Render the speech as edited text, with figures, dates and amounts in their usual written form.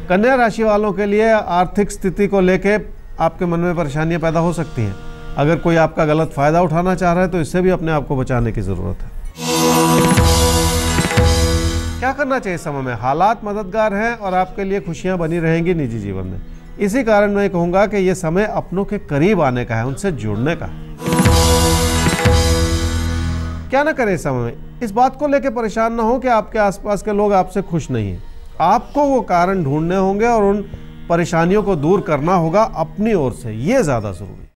कन्या राशि वालों के लिए आर्थिक स्थिति को लेके आपके मन में परेशानियां पैदा हो सकती हैं। अगर कोई आपका गलत फायदा उठाना चाह रहा है तो इससे भी अपने आप को बचाने की जरूरत है। क्या करना चाहिए समय में? हालात मददगार हैं और आपके लिए खुशियां बनी रहेंगी निजी जीवन में। इसी कारण मैं कहूंगा कि यह समय अपनों के करीब आने का है, उनसे जुड़ने का। क्या ना करें इस समय में? इस बात को लेकर परेशान ना हो कि आपके आसपास के लोग आपसे खुश नहीं हैं। आपको वो कारण ढूंढने होंगे और उन परेशानियों को दूर करना होगा अपनी ओर से, ये ज्यादा जरूरी है।